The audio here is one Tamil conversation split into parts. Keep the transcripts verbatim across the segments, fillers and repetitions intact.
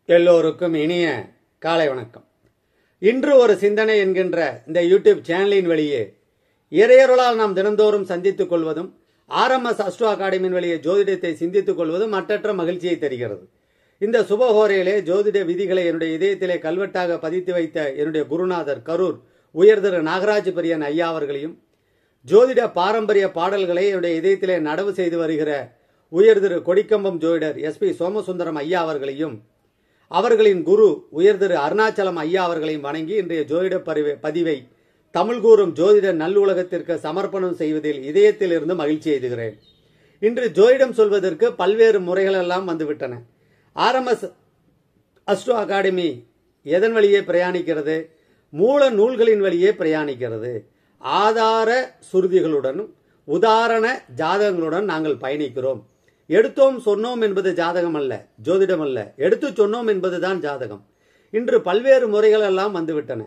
எல்லோருக்கும் இனிய காலை வணக்கம். இன்று ஒரு சிந்தனை என்கின்ற இந்த யூடியூப் சேனலின் வழியே இறையருளால் நாம் தினந்தோறும் சந்தித்துக் கொள்வதும் ஆர்எம்எஸ் அஸ்ட்ரோ அகாடமியின் வழியே ஜோதிடத்தை சிந்தித்துக் கொள்வதும் மற்றற்ற மகிழ்ச்சியை தருகிறது. இந்த சுபஹோரையிலே ஜோதிட விதிகளை என்னுடைய இதயத்திலே கல்வெட்டாக பதித்து வைத்த என்னுடைய குருநாதர் கரூர் உயர்திரு நாகராஜ பிரியன் ஐயா அவர்களையும், ஜோதிட பாரம்பரிய பாடல்களை என்னுடைய இதயத்திலே நடவு செய்து வருகிற உயர்திரு கொடிக்கம்பம் ஜோதிடர் எஸ் பி சோமசுந்தரம் ஐயா அவர்களையும், அவர்களின் குரு உயர்திரு அருணாச்சலம் ஐயா அவர்களையும் வணங்கி இன்றைய ஜோதிட பதிவை தமிழ் கூறும் ஜோதிட நல்லுலகத்திற்கு சமர்ப்பணம் செய்வதில் இதயத்தில் இருந்து மகிழ்ச்சி எய்துகிறேன். இன்று ஜோதிடம் சொல்வதற்கு பல்வேறு முறைகள் எல்லாம் வந்துவிட்டன. ஆர்எம்எஸ் அஸ்ட்ரோ அகாடமி எதன் வழியே பிரயாணிக்கிறது? மூல நூல்களின் வழியே பிரயாணிக்கிறது. ஆதார சுருதிகளுடனும் உதாரண ஜாதகங்களுடன் நாங்கள் பயணிக்கிறோம். எடுத்தோம் சொன்னோம் என்பது ஜாதகம் அல்ல, ஜோதிடம் அல்ல. எடுத்து சொன்னோம் என்பதுதான் ஜாதகம். இன்று பல்வேறு முறைகள் எல்லாம் வந்துவிட்டன.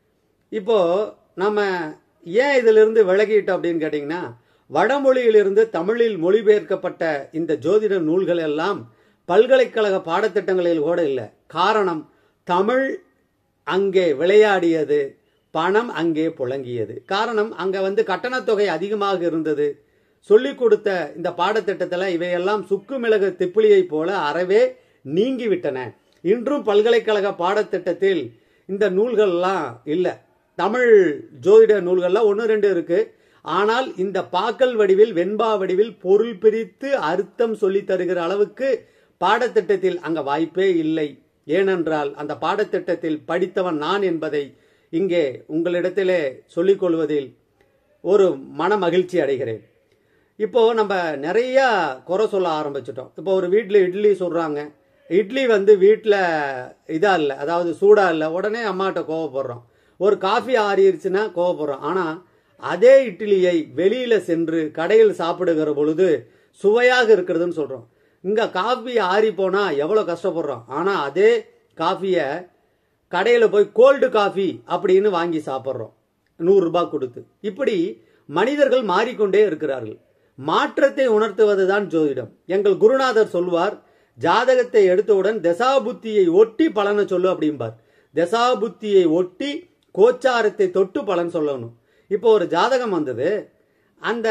இப்போ நம்ம ஏன் இதிலிருந்து விலகிட்டோம் அப்படின்னு கேட்டீங்கன்னா, வடமொழியிலிருந்து தமிழில் மொழிபெயர்க்கப்பட்ட இந்த ஜோதிட நூல்கள் எல்லாம் பல்கலைக்கழக பாடத்திட்டங்களில் கூட இல்லை. காரணம், தமிழ் அங்கே விளையாடியது, பணம் அங்கே புழங்கியது. காரணம், அங்க வந்து கட்டணத்தொகை அதிகமாக இருந்தது. சொல்லிக் கொடுத்த இந்த பாடத்திட்டத்தில் இவையெல்லாம் சுக்கு மிளகு திப்பிலியை போல அறவே நீங்கிவிட்டன. இன்றும் பல்கலைக்கழக பாடத்திட்டத்தில் இந்த நூல்கள்லாம் இல்லை. தமிழ் ஜோதிட நூல்கள்லாம் ஒன்று ரெண்டு இருக்கு. ஆனால் இந்த பாக்கல் வடிவில், வெண்பா வடிவில் பொருள் பிரித்து அர்த்தம் சொல்லி தருகிற அளவுக்கு பாடத்திட்டத்தில் அங்க வாய்ப்பே இல்லை. ஏனென்றால் அந்த பாடத்திட்டத்தில் படித்தவன் நான் என்பதை இங்கே உங்களிடத்திலே சொல்லிக் கொள்வதில் ஒரு மன மகிழ்ச்சி அடைகிறேன். இப்போ நம்ம நிறைய குறை சொல்ல ஆரம்பிச்சிட்டோம். இப்போ ஒரு வீட்டில் இட்லி சொல்றாங்க, இட்லி வந்து வீட்டில் இதா இல்லை, அதாவது சூடா இல்லை, உடனே அம்மாட்ட கோவப்படுறோம். ஒரு காஃபி ஆறிடுச்சுன்னா கோவப்படுறோம். ஆனா அதே இட்லியை வெளியில சென்று கடையில் சாப்பிடுகிற பொழுது சுவையாக இருக்கிறதுன்னு சொல்றோம். இங்க காஃபி ஆறி போனா எவ்வளவு கஷ்டப்படுறோம். ஆனா அதே காஃபியை கடையில போய் கோல்டு காஃபி அப்படின்னு வாங்கி சாப்பிட்றோம் நூறு ரூபாய் கொடுத்து. இப்படி மனிதர்கள் மாறிக்கொண்டே இருக்கிறார்கள். மாற்றத்தை உணர்த்துவதுதான் ஜோதிடம். எங்கள் குருநாதர் சொல்வார், ஜாதகத்தை எடுத்தவுடன் தசாபுத்தியை ஒட்டி பலனை சொல்லு அப்படிம்பார். தசாபுத்தியை ஒட்டி கோச்சாரத்தை தொட்டு பலன் சொல்லணும். இப்போ ஒரு ஜாதகம் வந்தது, அந்த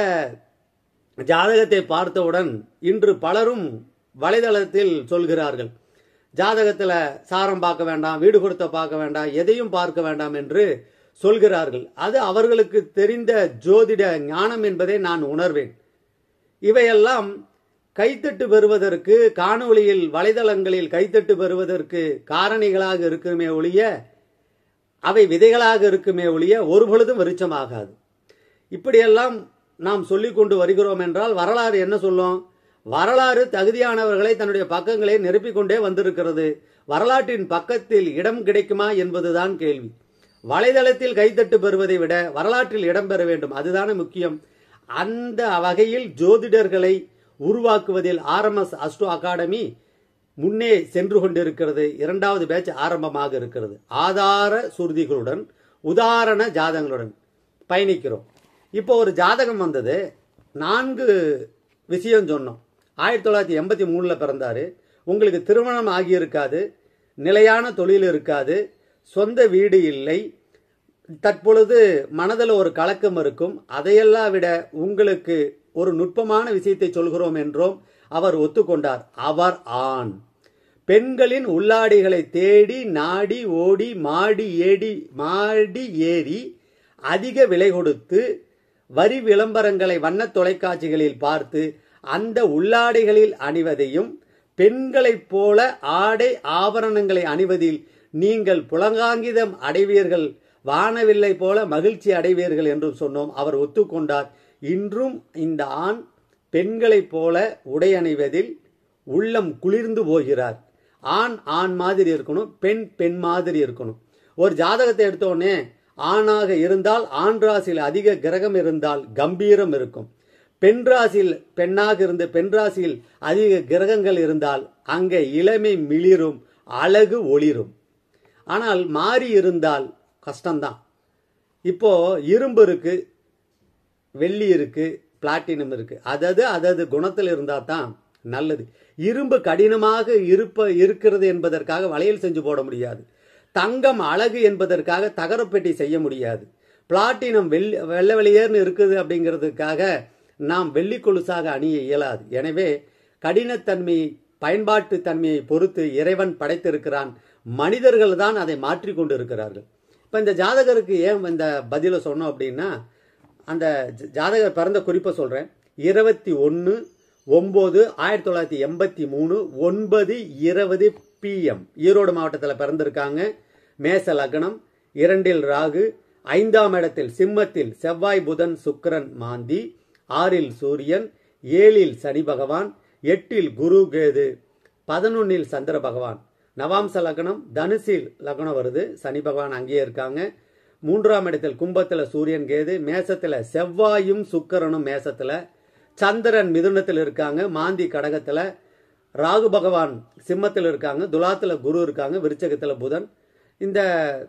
ஜாதகத்தை பார்த்தவுடன் இன்று பலரும் வலைதளத்தில் சொல்கிறார்கள், ஜாதகத்துல சாரம் பார்க்க வேண்டாம், வீடு கொடுத்த பார்க்க வேண்டாம், எதையும் பார்க்க வேண்டாம் என்று சொல்கிறார்கள். அது அவர்களுக்கு தெரிந்த ஜோதிட ஞானம் என்பதை நான் உணர்வேன். இவையெல்லாம் கைத்தட்டு பெறுவதற்கு, காணொளியில் வலைதளங்களில் கைத்தட்டு பெறுவதற்கு காரணிகளாக இருக்குமே ஒழிய, அவை விதைகளாக இருக்குமே ஒழிய ஒரு பொழுதும் விருட்சமாகாது. இப்படியெல்லாம் நாம் சொல்லிக் கொண்டு வருகிறோம் என்றால் வரலாறு என்ன சொல்லும்? வரலாறு தகுதியானவர்களை தன்னுடைய பக்கங்களை நிரப்பிக் கொண்டே வந்திருக்கிறது. வரலாற்றின் பக்கத்தில் இடம் கிடைக்குமா என்பதுதான் கேள்வி. வலைதளத்தில் கைத்தட்டு பெறுவதை விட வரலாற்றில் இடம் பெற வேண்டும், அதுதானே முக்கியம். அந்த வகையில் ஜோதிடர்களை உருவாக்குவதில் ஆர்எம்எஸ் அஸ்ட்ரோ அகாடமி முன்னே சென்று கொண்டிருக்கிறது. இரண்டாவது பேட்ச் ஆரம்பமாக இருக்கிறது. ஆதார சுருதிகளுடன் உதாரண ஜாதகங்களுடன் பயணிக்கிறோம். இப்போ ஒரு ஜாதகம் வந்தது, நான்கு விஷயம் சொன்னோம். ஆயிரத்தி தொள்ளாயிரத்தி எண்பத்தி மூணுல பிறந்தாரு. உங்களுக்கு திருமணம் ஆகியிருக்காது, நிலையான தொழில் இருக்காது, சொந்த வீடு இல்லை, தற்பொழுது மனதில் ஒரு கலக்கம் இருக்கும். அதையெல்லாம் விட உங்களுக்கு ஒரு நுட்பமான விஷயத்தை சொல்கிறோம் என்றோம். அவர் ஒத்துக்கொண்டார். அவர் ஆண். பெண்களின் உள்ளாடிகளை தேடி நாடி ஓடி மாடி ஏடி மாடி ஏறி அதிக விலை கொடுத்து வரி விளம்பரங்களை வண்ண தொலைக்காட்சிகளில் பார்த்து அந்த உள்ளாடைகளில் அணிவதையும், பெண்களைப் போல ஆடை ஆபரணங்களை அணிவதில் நீங்கள் புலங்காங்கிதம் அடைவீர்கள், வானவில்லை போல மகிழ்ச்சி அடைவீர்கள் என்றும் சொன்னோம். அவர் ஒத்துக்கொண்டார். இன்றும் இந்த ஆண் பெண்களைப் போல உடை அணிவதில் உள்ளம் குளிர்ந்து போகிறார். ஆண் ஆண் மாதிரி இருக்கணும், பெண் பெண் மாதிரி இருக்கணும். ஒரு ஜாதகத்தை எடுத்தோடனே ஆணாக இருந்தால், ஆண் ராசியில் அதிக கிரகம் இருந்தால் கம்பீரம் இருக்கும். பெண் ராசியில் பெண்ணாக இருந்து பெண் ராசியில் அதிக கிரகங்கள் இருந்தால் அங்கே இளமை மிளிரும், அழகு ஒளிரும். ஆனால் மாறி இருந்தால் கஷ்டம்தான். இப்போ இரும்பு இருக்கு, வெள்ளி இருக்கு, பிளாட்டினம் இருக்கு. அதது அதது குணத்தில் இருந்தால் தான் நல்லது. இரும்பு கடினமாக இருப்ப இருக்கிறது என்பதற்காக வளையல் செஞ்சு போட முடியாது. தங்கம் அழகு என்பதற்காக தகரப்பெட்டி செய்ய முடியாது. பிளாட்டினம் வெள்ளி வெள்ளை வெளியேர்னு இருக்குது அப்படிங்கிறதுக்காக நாம் வெள்ளி கொலுசாக அணிய இயலாது. எனவே கடினத்தன்மை பயன்பாட்டு தன்மையை பொறுத்து இறைவன் படைத்திருக்கிறான். மனிதர்கள் தான் அதை மாற்றி கொண்டு இருக்கிறார்கள். இப்போ இந்த ஜாதகருக்கு ஏன் இந்த பதிலை சொன்னோம் அப்படின்னா, அந்த ஜாதகர் பிறந்த குறிப்பை சொல்கிறேன். இருபத்தி ஒன்று ஒம்பது ஆயிரத்தி தொள்ளாயிரத்தி எண்பத்தி மூணு ஒன்பது இருபது பிஎம் ஈரோடு மாவட்டத்தில் பிறந்திருக்காங்க. மேச லக்னம், இரண்டில் ராகு, ஐந்தாம் இடத்தில் சிம்மத்தில் செவ்வாய் புதன் சுக்கிரன் மாந்தி, ஆறில் சூரியன், ஏழில் சனி பகவான், எட்டில் குரு கேது, பதினொன்னில் சந்திர பகவான். நவாம்ச லக்னம் தனுசில் லக்னம் வருது, சனி பகவான் அங்கேயே இருக்காங்க. மூன்றாம் இடத்தில் கும்பத்தில் சூரியன் கேது, மேசத்தில் செவ்வாயும் சுக்கிரனும் மேசத்தில், சந்திரன் மிதுனத்தில் இருக்காங்க, மாந்தி கடகத்தில், ராகு பகவான் சிம்மத்தில் இருக்காங்க, துலாத்தில் குரு இருக்காங்க, விருச்சகத்தில் புதன். இந்த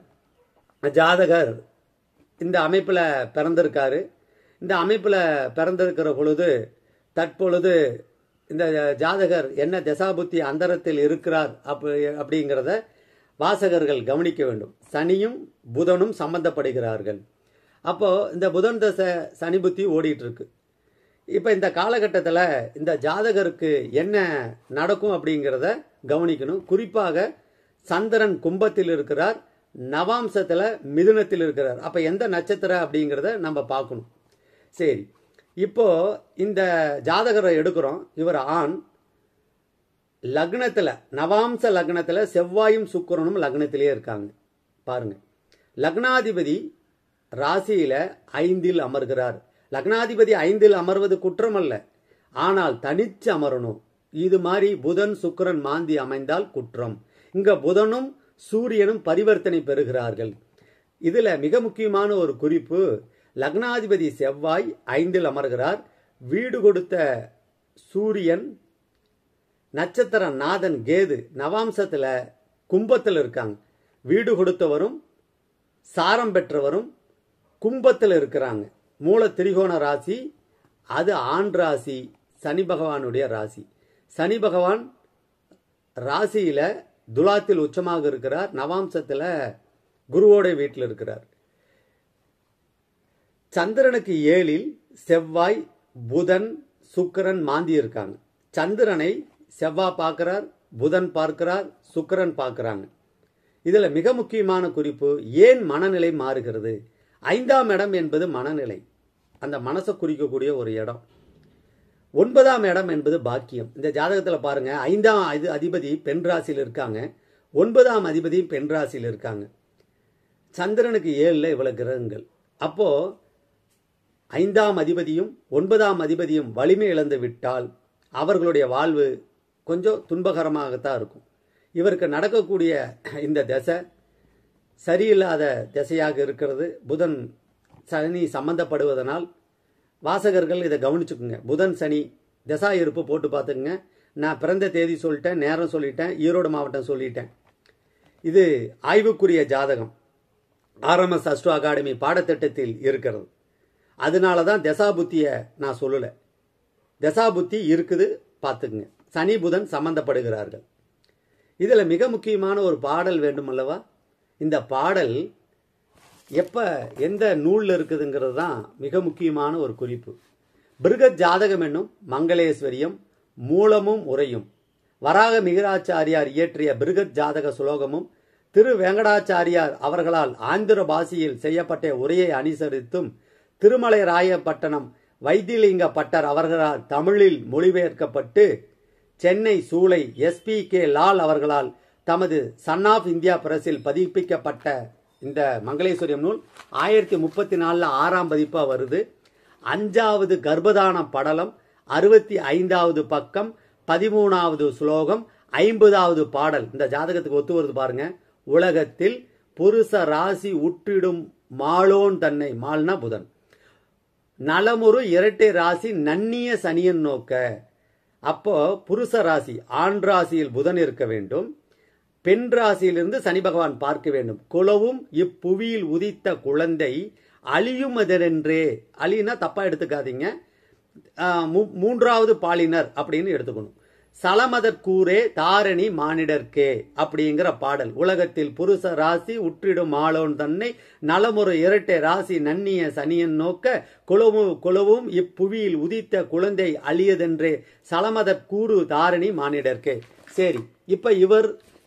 ஜாதகர் இந்த அமைப்பில் பிறந்திருக்காரு. இந்த அமைப்பில் பிறந்திருக்கிற பொழுது தற்பொழுது இந்த ஜாதகர் என்ன தசாபுத்தி அந்தரத்தில் இருக்கிறார் அப்படி அப்படிங்கிறத வாசகர்கள் கவனிக்க வேண்டும். சனியும் புதனும் சம்பந்தப்படுகிறார்கள். அப்போ இந்த புதன் தசை சனி புத்தி ஓடிட்டு இருக்கு. இப்போ இந்த காலகட்டத்தில் இந்த ஜாதகருக்கு என்ன நடக்கும் அப்படிங்கிறத கவனிக்கணும். குறிப்பாக சந்திரன் கும்பத்தில் இருக்கிறார், நவாம்சத்தில் மிதுனத்தில் இருக்கிறார். அப்போ எந்த நட்சத்திரம் அப்படிங்கிறத நம்ம பார்க்கணும். சரி, இப்போ இந்த ஜாதகரை எடுக்கிறோம். இவர் ஆண், லக்னத்தில் நவாம்ச லக்னத்தில் செவ்வாயும் சுக்கிரனும் லக்னத்திலே இருக்காங்க. பாருங்க, லக்னாதிபதி ராசியில ஐந்தில் அமர்கிறார். லக்னாதிபதி ஐந்தில் அமர்வது குற்றம் அல்ல, ஆனால் தனிச்சு அமரணும். இது மாதிரி புதன் சுக்கிரன் மாந்தி அமைந்தால் குற்றம். இங்க புதனும் சூரியனும் பரிவர்த்தனை பெறுகிறார்கள். இதுல மிக முக்கியமான ஒரு குறிப்பு, லக்னாதிபதி செவ்வாய் ஐந்தில் அமர்கிறார். வீடு கொடுத்த சூரியன், நட்சத்திர நாதன் கேது நவாம்சத்துல கும்பத்தில் இருக்காங்க. வீடு கொடுத்தவரும் சாரம் பெற்றவரும் கும்பத்தில் இருக்கிறாங்க. மூல திரிகோண ராசி, அது ஆண் ராசி, சனி பகவானுடைய ராசி. சனி பகவான் ராசியில துலாத்தில் உச்சமாக இருக்கிறார், நவாம்சத்தில் குருவோட வீட்டில் இருக்கிறார். சந்திரனுக்கு ஏழில் செவ்வாய் புதன் சுக்கிரன் மாந்தி இருக்காங்க. சந்திரனை செவ்வாய் பார்க்கிறார், புதன் பார்க்கிறார், சுக்கிரன் பார்க்கிறாங்க. இதுல மிக முக்கியமான குறிப்பு, ஏன் மனநிலை மாறுகிறது? ஐந்தாம் இடம் என்பது மனநிலை, அந்த மனசை குறிக்கக்கூடிய ஒரு இடம். ஒன்பதாம் இடம் என்பது பாக்கியம். இந்த ஜாதகத்தில் பாருங்க, ஐந்தாம் இது அதிபதி பெண் ராசியில் இருக்காங்க, ஒன்பதாம் அதிபதி பெண் ராசியில் இருக்காங்க. சந்திரனுக்கு ஏழுல இவ்வளவு கிரகங்கள். அப்போ ஐந்தாம் அதிபதியும் ஒன்பதாம் அதிபதியும் வலிமை இழந்து விட்டால் அவர்களுடைய வாழ்வு கொஞ்சம் துன்பகரமாகத்தான் இருக்கும். இவருக்கு நடக்கக்கூடிய இந்த திசை சரியில்லாத திசையாக இருக்கிறது. புதன் சனி சம்பந்தப்படுவதனால் வாசகர்கள் இதை கவனிச்சுக்குங்க. புதன் சனி திசா இருப்பு போட்டு பார்த்துக்குங்க. நான் பிறந்த தேதி சொல்லிட்டேன், நேரம் சொல்லிட்டேன், ஈரோடு மாவட்டம் சொல்லிட்டேன். இது ஆய்வுக்குரிய ஜாதகம், ஆர்எம்எஸ் அஸ்ட்ரோ அகாடமி பாடத்திட்டத்தில் இருக்கிறது. அதனால தான் தசாபுத்தியை நான் சொல்லலை. தசாபுத்தி இருக்குது, பார்த்துக்குங்க. சனி புதன் சம்பந்தப்படுகிறார்கள். இதில் மிக முக்கியமான ஒரு பாடல் வேண்டும் அல்லவா? இந்த பாடல் எப்போ எந்த நூலில் இருக்குதுங்கிறது தான் மிக முக்கியமான ஒரு குறிப்பு. பிருகத் ஜாதகம் என்னும் மங்களேஸ்வரியம் மூலமும் உரையும் வராக மிகிராச்சாரியார் இயற்றிய பிருகத் ஜாதக சுலோகமும் திரு வெங்கடாச்சாரியார் அவர்களால் ஆந்திர பாஷையில் செய்யப்பட்ட உரையை அனுசரித்தும் திருமலை ராயப்பட்டணம் வைத்திலிங்க பட்டர் அவர்களால் தமிழில் மொழிபெயர்க்கப்பட்டு சென்னை சூளை எஸ் பி கே லால் அவர்களால் தமது சன் ஆஃப் இந்தியா பிரஸில் பதிப்பிக்கப்பட்ட இந்த மங்களேஸ்வரியம் நூல் ஆயிரத்தி முப்பத்தி நாலுல ஆறாம் பதிப்பா வருது. அஞ்சாவது கர்ப்பதான படலம், அறுபத்தி ஐந்தாவது பக்கம், பதிமூணாவது ஸ்லோகம், ஐம்பதாவது பாடல். இந்த ஜாதகத்துக்கு ஒத்து வருது பாருங்க. உலகத்தில் புருஷ ராசி உற்றிடும் மாலோன் தன்னை, மால்னா புதன், நலமுறு இரட்டை ராசி நன்னிய சனியன் நோக்க. அப்போ புருஷ ராசி ஆண் ராசியில் புதன் இருக்க வேண்டும், பெண் ராசியிலிருந்து சனி பகவான் பார்க்க வேண்டும். குலவும் இப்புவியில் உதித்த குழந்தை அழியும் அதென்றே. அழினா தப்பா எடுத்துக்காதீங்க, மூன்றாவது பாலினர் அப்படின்னு எடுத்துக்கணும். சலமதற்கூரே தாரணி மானிடர்க்கே அப்படிங்கிற பாடல். உலகத்தில் புருஷ ராசி உற்றிடும் ஆளோன் தன்னை நலமுறை இரட்டை ராசி நன்னிய சனியன் நோக்க குலவும் குலவும் இப்புவியில் உதித்த குழந்தை அழியதென்றே சலமதற்கூறு தாரணி மானிடர்க்கே. சரி, இப்ப இவர்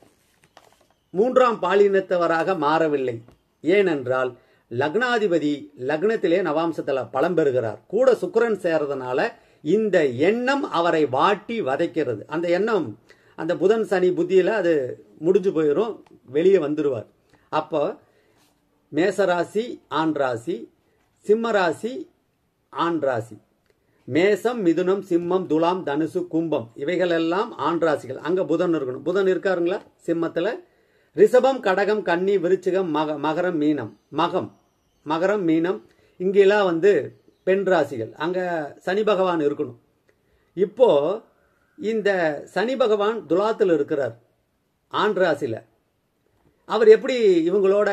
மூன்றாம் பாலினத்தவராக மாறவில்லை. ஏனென்றால் லக்னாதிபதி லக்னத்திலே நவாம்சத்தில் பலம் பெறுகிறார். கூட சுக்கிரன் சேர்றதுனால இந்த எண்ணம் அவரை வாட்டி வதைக்கிறது. அந்த எண்ணம் அந்த புதன் சனி புத்தியில அது முடிஞ்சு போயிடும், வெளியே வந்துடுவார். அப்போ மேசராசி ஆண் ராசி, சிம்ம ராசி ஆண் ராசி, மேசம் மிதுனம் சிம்மம் துலாம் தனுசு கும்பம் இவைகளெல்லாம் ஆண் ராசிகள். அங்க புதன் இருக்கணும். புதன் இருக்காருங்களா சிம்மத்துல? ரிஷபம் கடகம் கன்னி விருச்சிகம் மக மகரம் மீனம் மகம் மகரம் மீனம் இங்கெல்லாம் வந்து பெண் ராசிகள். அங்க சனி பகவான் இருக்கணும். இப்போ இந்த சனி பகவான் துலாத்தில் இருக்கிறார் ஆண் ராசியில. அவர் எப்படி இவங்களோட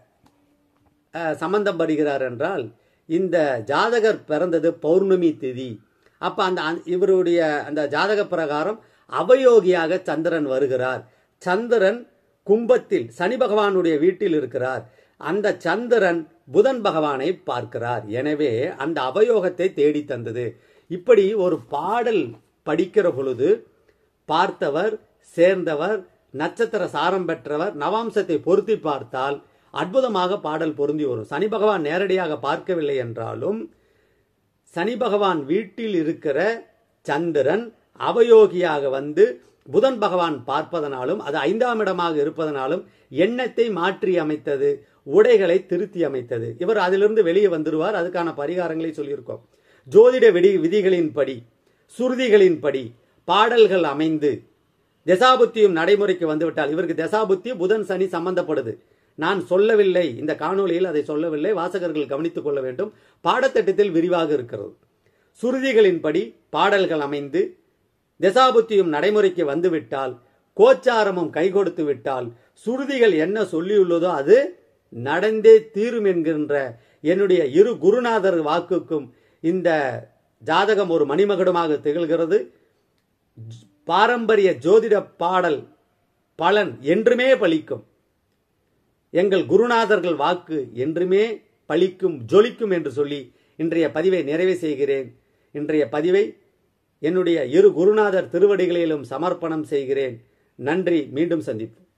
சம்பந்தம் படுகிறார் என்றால், இந்த ஜாதகர் பிறந்தது பௌர்ணமி திதி. அப்ப அந்த இவருடைய அந்த ஜாதக பிரகாரம் அவயோகியாக சந்திரன் வருகிறார். சந்திரன் கும்பத்தில் சனி பகவானுடைய வீட்டில் இருக்கிறார். அந்த சந்திரன் புதன் பகவானை பார்க்கிறார். எனவே அந்த அவயோகத்தை தேடி தந்தது. இப்படி ஒரு பாடல் படிக்கிற பொழுது பார்த்தவர், சேர்ந்தவர், நட்சத்திர சாரம் பெற்றவர், நவாம்சத்தை பொருத்தி பார்த்தால் அற்புதமாக பாடல் பொருந்தி வரும். சனி பகவான் நேரடியாக பார்க்கவில்லை என்றாலும் சனி பகவான் வீட்டில் இருக்கிற சந்திரன் அவயோகியாக வந்து புதன் பகவான் பார்ப்பதனாலும் அது ஐந்தாம் இடமாக இருப்பதனாலும் எண்ணத்தை மாற்றி அமைத்தது, உடைகளை திருத்தி அமைத்தது. இவர் அதிலிருந்து வெளியே வந்துடுவார். அதுக்கான பரிகாரங்களை சொல்லியிருக்கோம். ஜோதிட விதி விதிகளின்படி சுருதிகளின்படி பாடல்கள் அமைந்து தசாபுத்தியும் நடைமுறைக்கு வந்துவிட்டால், இவருக்கு தசாபுத்தி புதன் சனி சம்பந்தப்படுது. நான் சொல்லவில்லை, இந்த காணொலியில் அதை சொல்லவில்லை, வாசகர்கள் கவனித்துக் கொள்ள வேண்டும். பாடத்திட்டத்தில் விரிவாக இருக்கிறது. சுருதிகளின்படி பாடல்கள் அமைந்து தசாபுத்தியும் நடைமுறைக்கு வந்துவிட்டால், கோச்சாரமும் கை கொடுத்து விட்டால், சுருதிகள் என்ன சொல்லியுள்ளதோ அது நடந்தே தீரும் என்கின்ற என்னுடைய இரு குருநாதர் வாக்குக்கும் இந்த ஜாதகம் ஒரு மணிமகுடமாக திகழ்கிறது. பாரம்பரிய ஜோதிட பாடல் பலன் என்றுமே பலிக்கும். எங்கள் குருநாதர்கள் வாக்கு என்றுமே பலிக்கும், ஜொலிக்கும் என்று சொல்லி இன்றைய பதிவை நிறைவு செய்கிறேன். இன்றைய பதிவை என்னுடைய இரு குருநாதர் திருவடிகளிலும் சமர்ப்பணம் செய்கிறேன். நன்றி. மீண்டும் சந்திப்போம்.